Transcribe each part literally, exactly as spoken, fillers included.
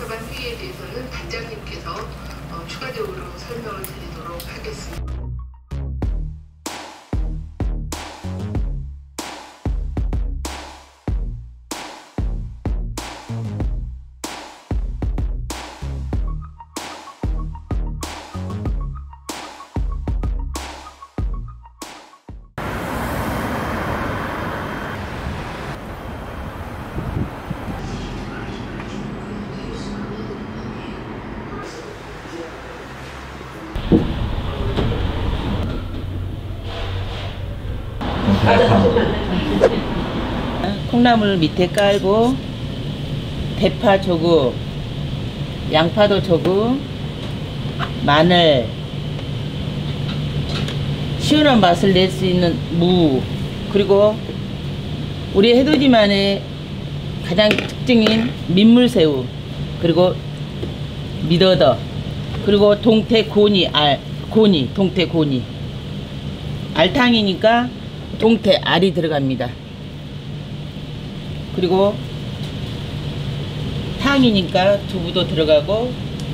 들어간 회의에 대해서는 단장님께서 어, 추가적으로 설명을 드리도록 하겠습니다. 콩나물 밑에 깔고 대파 조금, 양파도 조금, 마늘, 시원한 맛을 낼 수 있는 무, 그리고 우리 해돋이만의 가장 특징인 민물새우, 그리고 미더더, 그리고 동태 고니 알, 고니, 동태 고니. 알탕이니까 동태 알이 들어갑니다. 그리고 탕이니까 두부도 들어가고,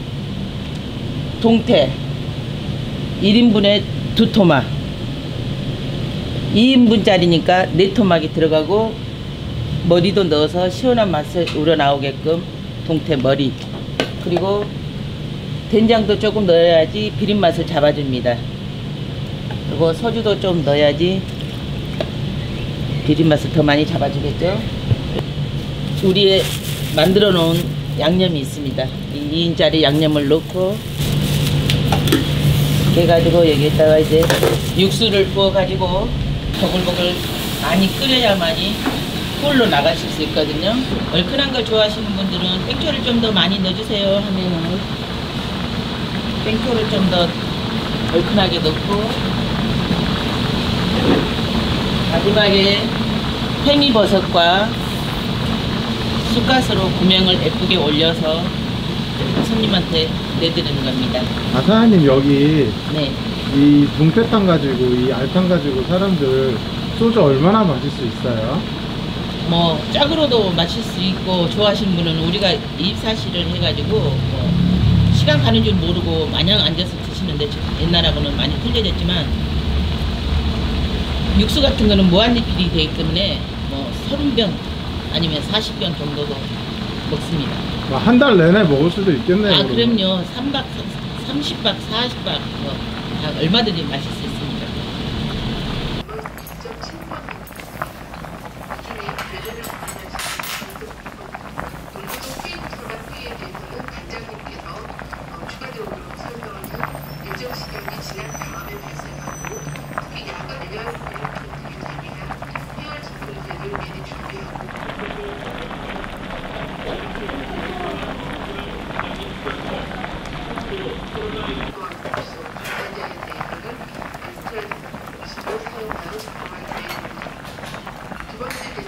동태 일 인분에 두 토막, 이 인분짜리니까 네 토막이 들어가고, 머리도 넣어서 시원한 맛을 우러나오게끔 동태 머리, 그리고 된장도 조금 넣어야지 비린 맛을 잡아줍니다. 그리고 소주도 좀 넣어야지 비린 맛을 더 많이 잡아주겠죠. 우리의 만들어 놓은 양념이 있습니다. 이 인짜리 양념을 넣고 해가지고 여기에다가 이제 육수를 부어 가지고 보글보글 많이 끓여야만이 꿀로 나가실 수 있거든요. 얼큰한 걸 좋아하시는 분들은 땡초를 좀 더 많이 넣어주세요 하면은 땡초를 좀 더 얼큰하게 넣고, 마지막에 팽이버섯과 쑥갓으로 구명을 예쁘게 올려서 손님한테 내드리는 겁니다. 아, 사장님 여기 네. 이 동태탕 가지고 이 알탕 가지고 사람들 소주 얼마나 마실 수 있어요? 뭐 짝으로도 마실 수 있고, 좋아하시는 분은 우리가 입사시를 해가지고 뭐 시간 가는 줄 모르고 마냥 앉아서 드시는데, 옛날하고는 많이 틀려졌지만 육수 같은 거는 무한리필이 되기 때문에 뭐 서른 병 아니면 사십 병 정도도 먹습니다. 한 달 내내 먹을 수도 있겠네요. 아, 그러면. 그럼요. 삼 박, 삼십 박, 사십 박 뭐 다 얼마든지 마실 수 있습니다.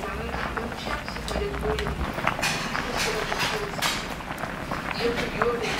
이렇게 유월에